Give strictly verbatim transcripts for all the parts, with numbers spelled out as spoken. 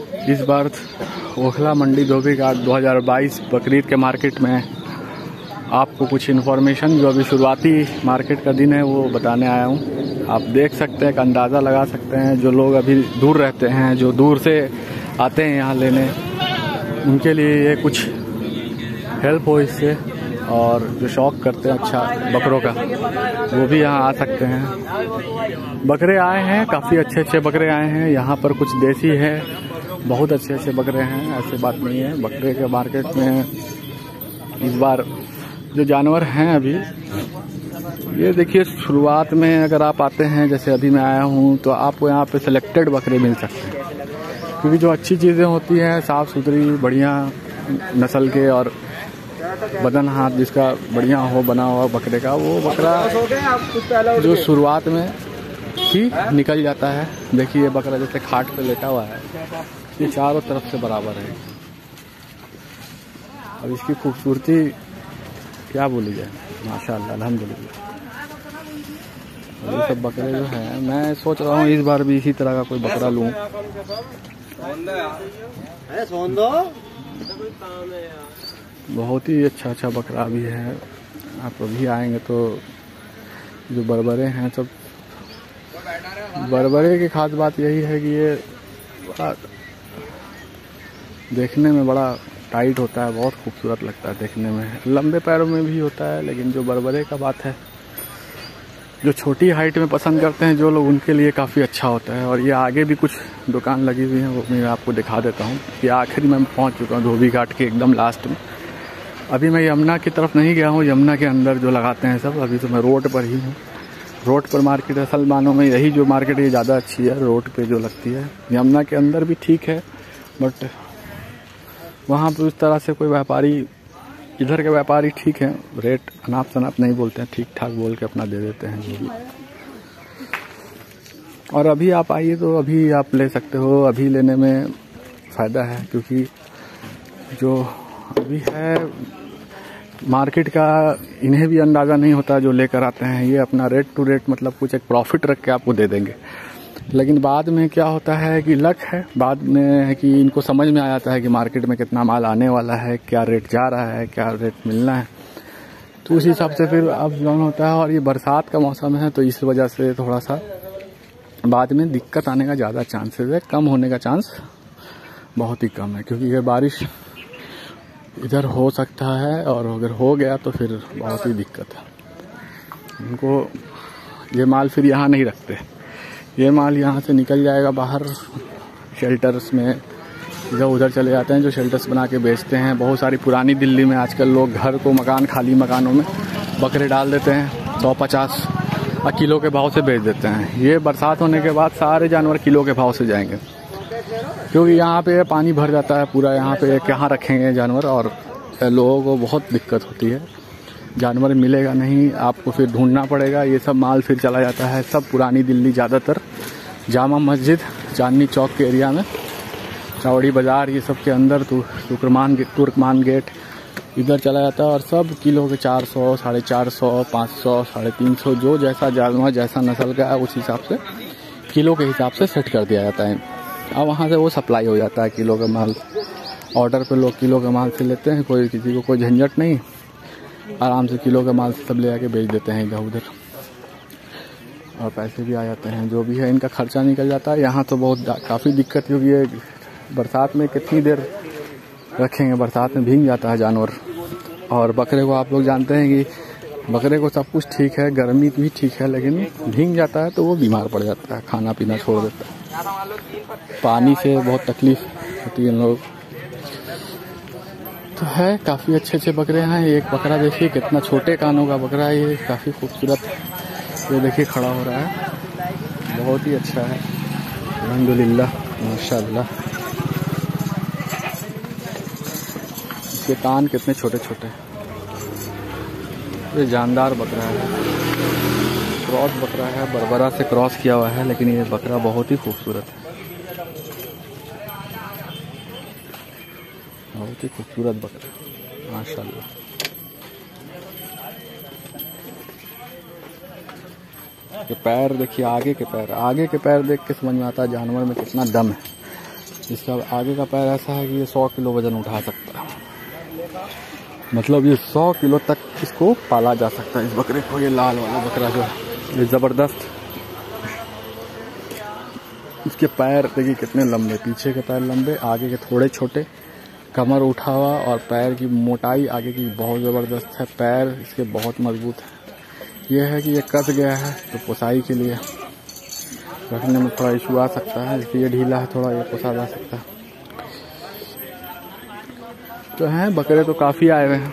इस बार ओखला मंडी धोबी घाट दो हज़ार बाईस बकरीद के मार्केट में आपको कुछ इन्फॉर्मेशन, जो अभी शुरुआती मार्केट का दिन है, वो बताने आया हूँ। आप देख सकते हैं, एक अंदाज़ा लगा सकते हैं, जो लोग अभी दूर रहते हैं, जो दूर से आते हैं यहाँ लेने, उनके लिए ये कुछ हेल्प हो इससे। और जो शौक़ करते हैं अच्छा बकरों का, वो भी यहाँ आ सकते हैं। बकरे आए हैं, काफ़ी अच्छे अच्छे बकरे आए हैं यहाँ पर। कुछ देसी है, बहुत अच्छे अच्छे बकरे हैं, ऐसी बात नहीं है। बकरे के मार्केट में इस बार जो जानवर हैं अभी, ये देखिए, शुरुआत में अगर आप आते हैं, जैसे अभी मैं आया हूँ, तो आपको यहाँ पे सिलेक्टेड बकरे मिल सकते हैं, क्योंकि जो अच्छी चीज़ें होती हैं, साफ़ सुथरी बढ़िया नस्ल के और बदन हाथ जिसका बढ़िया हो बना हुआ बकरे का, वो बकरा जो शुरुआत में ही निकल जाता है। देखिए ये बकरा जैसे खाट पे लेटा हुआ है, ये चारों तरफ से बराबर है। अब इसकी खूबसूरती क्या बोली जाए, माशाअल्लाह, अल्हम्दुलिल्लाह। ये सब बकरे जो हैं, मैं सोच रहा हूँ इस बार भी इसी तरह का कोई बकरा लूँ। बहुत ही अच्छा अच्छा बकरा भी है। आप अभी आएंगे तो जो बरबरे हैं, सब बरबरे की खास बात यही है कि ये बड़ा देखने में बड़ा टाइट होता है, बहुत खूबसूरत लगता है देखने में। लंबे पैरों में भी होता है, लेकिन जो बरबरे का बात है, जो छोटी हाइट में पसंद करते हैं जो लोग, उनके लिए काफ़ी अच्छा होता है। और ये आगे भी कुछ दुकान लगी हुई हैं, वो मैं आपको दिखा देता हूँ। ये आखिरी में पहुँच चुका हूँ धोबी घाट के एकदम लास्ट में। अभी मैं यमुना की तरफ नहीं गया हूँ, यमुना के अंदर जो लगाते हैं सब। अभी तो मैं रोड पर ही हूँ। रोड पर मार्केट असल मानों में यही जो मार्केट ये ज़्यादा अच्छी है, रोड पे जो लगती है। यमुना के अंदर भी ठीक है, बट वहाँ पर उस तरह से कोई व्यापारी, इधर के व्यापारी ठीक है, रेट अनाप शनाप नहीं बोलते हैं, ठीक ठाक बोल के अपना दे देते हैं जो भी। और अभी आप आइए तो अभी आप ले सकते हो, अभी लेने में फ़ायदा है, क्योंकि जो अभी है मार्केट का, इन्हें भी अंदाज़ा नहीं होता जो लेकर आते हैं। ये अपना रेट टू रेट, मतलब कुछ एक प्रॉफिट रख के आपको दे देंगे। लेकिन बाद में क्या होता है कि लक है, बाद में है कि इनको समझ में आ जाता है कि मार्केट में कितना माल आने वाला है, क्या रेट जा रहा है, क्या रेट मिलना है, तो उस हिसाब से फिर अप डाउन होता है। और ये बरसात का मौसम है, तो इस वजह से थोड़ा सा बाद में दिक्कत आने का ज़्यादा चांसेस है, कम होने का चांस बहुत ही कम है, क्योंकि ये बारिश इधर हो सकता है, और अगर हो गया तो फिर बहुत ही दिक्कत है। इनको ये माल फिर यहाँ नहीं रखते, ये माल यहाँ से निकल जाएगा बाहर शेल्टर्स में, इधर उधर चले जाते हैं, जो शेल्टर्स बना के बेचते हैं। बहुत सारी पुरानी दिल्ली में आजकल लोग घर को, मकान, खाली मकानों में बकरे डाल देते हैं, सौ पचास किलो के भाव से बेच देते हैं। ये बरसात होने के बाद सारे जानवर किलो के भाव से जाएंगे, क्योंकि यहाँ पे पानी भर जाता है पूरा। यहाँ पे कहाँ रखेंगे जानवर, और लोगों को बहुत दिक्कत होती है, जानवर मिलेगा नहीं, आपको फिर ढूंढना पड़ेगा। ये सब माल फिर चला जाता है सब पुरानी दिल्ली, ज़्यादातर जामा मस्जिद, चांदनी चौक के एरिया में, चावड़ी बाज़ार, ये सब के अंदर तुर्कमान तुर्कमान गेट, इधर चला जाता है। और सब किलो के चार सौ, साढ़े चार सौ, पाँच सौ, साढ़े तीन सौ, जो जैसा जानवर जैसा नस्ल का है, उस हिसाब से किलो के हिसाब से सेट कर दिया जाता है। अब वहाँ से वो सप्लाई हो जाता है किलो का माल, ऑर्डर पे लोग किलो का माल से लेते हैं, कोई किसी को कोई झंझट नहीं, आराम से किलो का माल सब ले आके बेच देते हैं इधर उधर, और पैसे भी आ जाते हैं, जो भी है इनका खर्चा निकल जाता है। यहाँ तो बहुत काफ़ी दिक्कत, क्योंकि ये बरसात में कितनी देर रखेंगे, बरसात में भीग जाता है जानवर। और बकरे को आप लोग जानते हैं कि बकरे को सब कुछ ठीक है, गर्मी भी ठीक है, लेकिन भीग जाता है तो वो बीमार पड़ जाता है, खाना पीना छोड़ देता है, पानी से बहुत तकलीफ होती है इन लोग। तो है, काफ़ी अच्छे अच्छे बकरे हैं। एक बकरा देखिए कितना छोटे कानों का बकरा है, ये काफ़ी खूबसूरत, ये देखिए खड़ा हो रहा है, बहुत ही अच्छा है, अल्हम्दुलिल्लाह, माशाअल्लाह। इसके कान कितने छोटे छोटे, ये जानदार बकरा है, क्रॉस बकरा है, बरबरा से क्रॉस किया हुआ है, लेकिन ये बकरा बहुत ही खूबसूरत है, बहुत ही खूबसूरत बकरा, माशाअल्लाह। ये पैर देखिए, आगे के पैर, आगे के पैर देख के समझ में आता है जानवर में कितना दम है। इसका आगे का पैर ऐसा है कि ये सौ किलो वजन उठा सकता है, मतलब ये सौ किलो तक इसको पाला जा सकता है इस बकरे को। ये लाल वाला बकरा जो है ये ज़बरदस्त। इसके पैर देखिए कितने लंबे, पीछे के पैर लंबे, आगे के थोड़े छोटे, कमर उठा हुआ और पैर की मोटाई आगे की बहुत ज़बरदस्त है। पैर इसके बहुत मजबूत है। यह है कि ये कस गया है तो पुसाई के लिए रखने में थोड़ा इशू आ सकता है, इसलिए ये ढीला है थोड़ा, ये पोसा जा सकता है। तो हैं बकरे तो काफ़ी आए हुए हैं,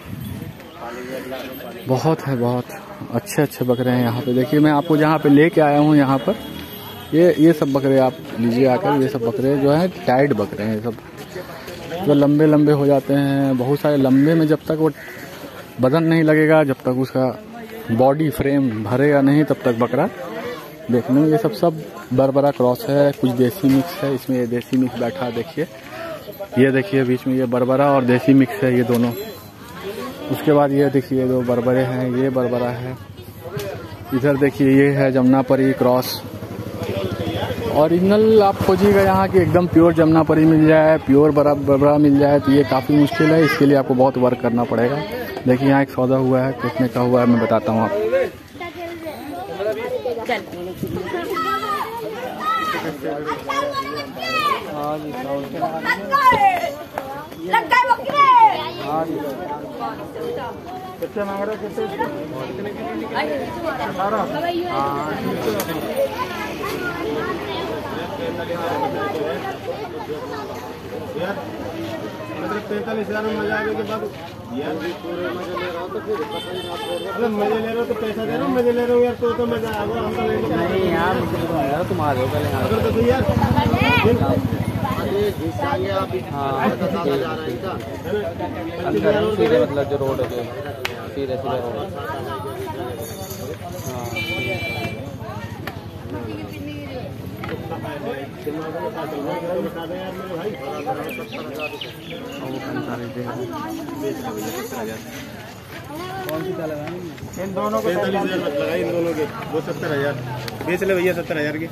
बहुत है, बहुत अच्छे अच्छे बकरे हैं यहाँ पे। देखिए मैं आपको जहाँ पे लेके आया हूँ यहाँ पर ये ये सब बकरे आप लीजिए आकर। ये सब बकरे जो हैं टाइट बकरे हैं, ये सब जो लंबे लंबे हो जाते हैं। बहुत सारे लंबे में जब तक वो बदन नहीं लगेगा, जब तक उसका बॉडी फ्रेम भरेगा नहीं, तब तक बकरा देखने में। ये सब सब बरबरा क्रॉस है, कुछ देसी मिक्स है इसमें। ये देसी मिक्स बैठा देखिए, ये देखिए बीच में ये बरबरा और देसी मिक्स है ये दोनों। उसके बाद ये देखिए जो बरबरे हैं ये बरबरा है। इधर देखिए ये है जमुनापरी क्रॉस। ओरिजिनल आप खोजिएगा यहाँ की एकदम प्योर जमुनापरी मिल जाए, प्योर बरबरा मिल जाए तो ये काफ़ी मुश्किल है। इसके लिए आपको बहुत वर्क करना पड़ेगा। देखिए यहाँ एक सौदा हुआ है, कितने का हुआ है मैं बताता हूँ आपको। कितने मांग रहे हो? यार मतलब पैंतालीस हजार में मजा आने के बाद यार पूरे मजे ले रहा हूँ तो फिर मतलब मजे ले रहे हो तो पैसा दे रहा हूँ, मजे ले रहे हो यार तो तो मजा आएगा। हम तो नहीं यार तुम आ रहे हो पहले तो यार अंदर सीधे मतलब जो रोड है सीधे सीधे रोड। कौन सी लगाएंगे? इन दोनों को पैंतालीस हजार मत लगाए, इन दोनों के वो सत्तर हजार बेच ले भैया, सत्तर हजार की।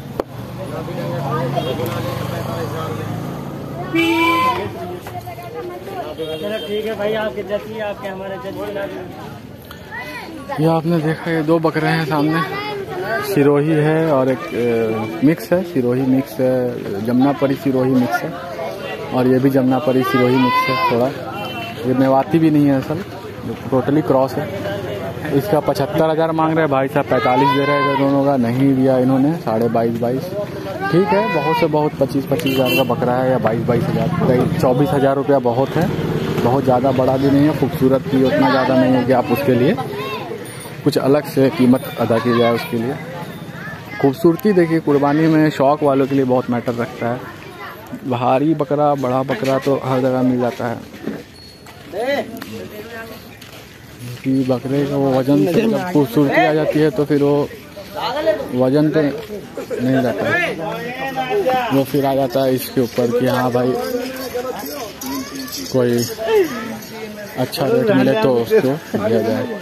ठीक है भाई, आपके जज आपके हमारे जज। ये आपने देखा ये दो बकरे हैं सामने, सिरोही है और एक ए, मिक्स है, सिरोही मिक्स है, जमुनापरी सिरोही मिक्स है और ये भी जमुनापरी सिरोही मिक्स है। थोड़ा ये मेवाती भी नहीं है असल, टोटली क्रॉस है। इसका पचहत्तर हज़ार मांग रहे हैं भाई साहब, पैंतालीस दे रहे हैं दोनों का, नहीं दिया इन्होंने, साढ़े बाईस बाईस ठीक है। बहुत से बहुत पच्चीस पच्चीस हज़ार का बकरा है या बाईस बाईस हज़ार, चौबीस हज़ार रुपया बहुत है, बहुत ज़्यादा बड़ा भी नहीं है, खूबसूरत भी उतना ज़्यादा नहीं है कि आप उसके लिए कुछ अलग से कीमत अदा की जाए उसके लिए। खूबसूरती देखिए कुर्बानी में शौक़ वालों के लिए बहुत मैटर रखता है। भारी बकरा बड़ा बकरा तो हर जगह मिल जाता है कि बकरे का वो वजन से जब खूबसूरती आ जाती है तो फिर वो वजन तो नहीं रहता है, वो फिर आ जाता है इसके ऊपर कि हाँ भाई कोई अच्छा रेट मिले तो उसको दिया जाए।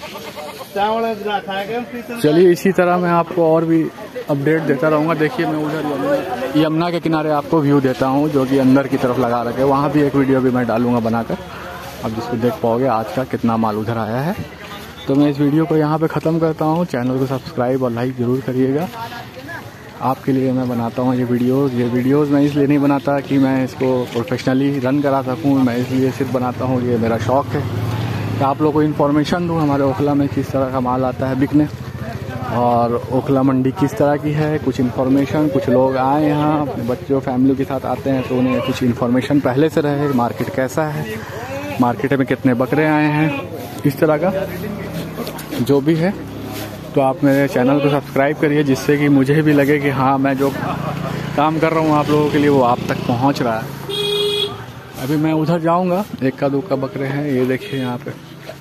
चलिए इसी तरह मैं आपको और भी अपडेट देता रहूँगा। देखिए मैं उधर यमुना के किनारे आपको व्यू देता हूँ जो कि अंदर की तरफ लगा रखे, वहाँ भी एक वीडियो भी मैं डालूँगा बनाकर, अब जिसको देख पाओगे आज का कितना माल उधर आया है। तो मैं इस वीडियो को यहाँ पे ख़त्म करता हूँ। चैनल को सब्सक्राइब और लाइक ज़रूर करिएगा। आपके लिए मैं बनाता हूँ ये वीडियोस। ये वीडियोस मैं इसलिए नहीं बनाता कि मैं इसको प्रोफेशनली रन करा सकूँ, मैं इसलिए सिर्फ बनाता हूँ, ये मेरा शौक़ है कि आप लोगों को इन्फॉर्मेशन दूँ हमारे ओखला में किस तरह का माल आता है बिकने और ओखला मंडी किस तरह की है। कुछ इन्फॉर्मेशन, कुछ लोग आए यहाँ अपने बच्चों फैमिली के साथ आते हैं तो उन्हें कुछ इन्फॉर्मेशन पहले से रहे, मार्केट कैसा है, मार्केट में कितने बकरे आए हैं, इस तरह का जो भी है। तो आप मेरे चैनल को सब्सक्राइब करिए जिससे कि मुझे भी लगे कि हाँ मैं जो काम कर रहा हूँ आप लोगों के लिए वो आप तक पहुँच रहा है। अभी मैं उधर जाऊँगा, एक का दो का बकरे हैं ये देखिए यहाँ पे,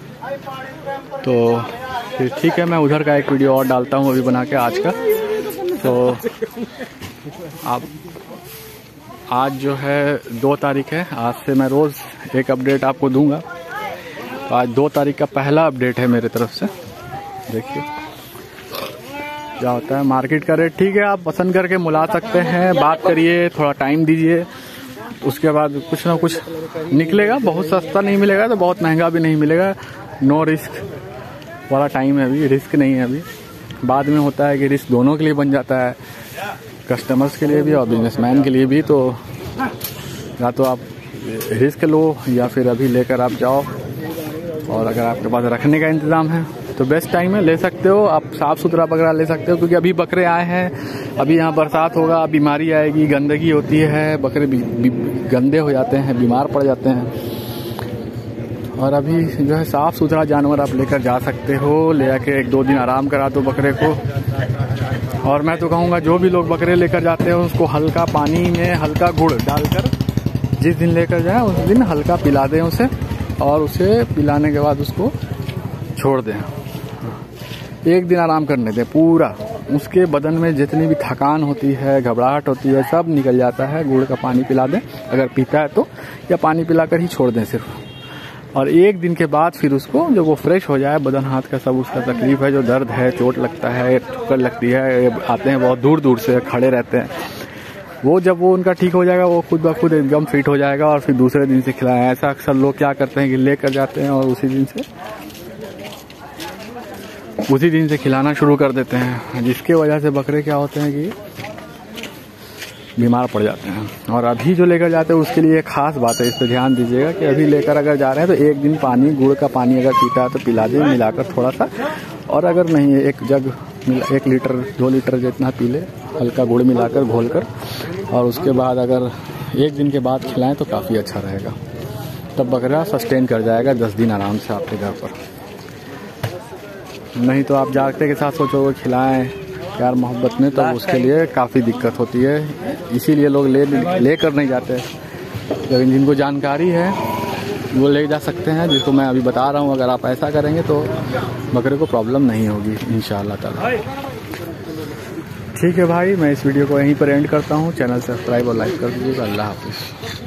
तो फिर ठीक है मैं उधर का एक वीडियो और डालता हूँ अभी बना के आज का। तो आप आज जो है दो तारीख है, आज से मैं रोज़ एक अपडेट आपको दूंगा। तो आज दो तारीख का पहला अपडेट है मेरे तरफ से। देखिए क्या होता है। मार्केट का रेट ठीक है, आप पसंद करके मुला सकते हैं, बात करिए, थोड़ा टाइम दीजिए उसके बाद कुछ ना कुछ निकलेगा। बहुत सस्ता नहीं मिलेगा तो बहुत महंगा भी नहीं मिलेगा। नो रिस्क वाला टाइम है अभी, रिस्क नहीं है अभी। बाद में होता है कि रिस्क दोनों के लिए बन जाता है, कस्टमर्स के लिए भी और बिजनेसमैन के लिए भी। तो या तो आप रिस्क लो या फिर अभी लेकर आप जाओ, और अगर आपके पास रखने का इंतज़ाम है तो बेस्ट टाइम है, ले सकते हो आप। साफ़ सुथरा बकरा ले सकते हो, क्योंकि अभी बकरे आए हैं, अभी यहाँ बरसात होगा, बीमारी आएगी, गंदगी होती है, बकरे बी, बी, गंदे हो जाते हैं, बीमार पड़ जाते हैं। और अभी जो है साफ़ सुथरा जानवर आप लेकर जा सकते हो, ले आके एक दो दिन आराम करा दो बकरे को। और मैं तो कहूँगा जो भी लोग बकरे लेकर जाते हो उसको हल्का पानी में हल्का गुड़ डालकर जिस दिन लेकर जाए उस दिन हल्का पिला दें उसे, और उसे पिलाने के बाद उसको छोड़ दें, एक दिन आराम करने दें पूरा। उसके बदन में जितनी भी थकान होती है, घबराहट होती है, सब निकल जाता है। गुड़ का पानी पिला दें अगर पीता है तो, या पानी पिलाकर ही छोड़ दें सिर्फ। और एक दिन के बाद फिर उसको जब वो फ्रेश हो जाए, बदन हाथ का सब उसका तकलीफ है, जो दर्द है, चोट लगता है, ठोकर लगती है, आते हैं बहुत दूर दूर से, खड़े रहते हैं, वो जब वो उनका ठीक हो जाएगा वो खुद ब खुद एकदम फिट हो जाएगा और फिर दूसरे दिन से खिलाएं। ऐसा अक्सर लोग क्या करते हैं कि लेकर जाते हैं और उसी दिन से उसी दिन से खिलाना शुरू कर देते हैं, जिसके वजह से बकरे क्या होते हैं कि बीमार पड़ जाते हैं। और अभी जो लेकर जाते हैं उसके लिए एक खास बात है, इस पर ध्यान दीजिएगा कि अभी लेकर अगर जा रहे हैं तो एक दिन पानी, गुड़ का पानी अगर पीता है तो पिला दें मिलाकर थोड़ा सा, और अगर नहीं एक जग एक लीटर दो लीटर जितना पी ले, हल्का गुड़ मिलाकर घोलकर, और उसके बाद अगर एक दिन के बाद खिलाएं तो काफ़ी अच्छा रहेगा। तब बकरा सस्टेन कर जाएगा दस दिन आराम से आपके घर पर। नहीं तो आप जागते के साथ सोचोगे खिलाएं प्यार मोहब्बत में, तब उसके लिए काफ़ी दिक्कत होती है। इसीलिए लोग ले ले कर नहीं जाते। लेकिन जिनको जानकारी है वो ले जा सकते हैं, जिसको मैं अभी बता रहा हूँ। अगर आप ऐसा करेंगे तो बकरे को प्रॉब्लम नहीं होगी इंशाअल्लाह ताला। ठीक है भाई, मैं इस वीडियो को यहीं पर एंड करता हूँ। चैनल सब्सक्राइब और लाइक कर दीजिएगा। अल्लाह हाफिज़।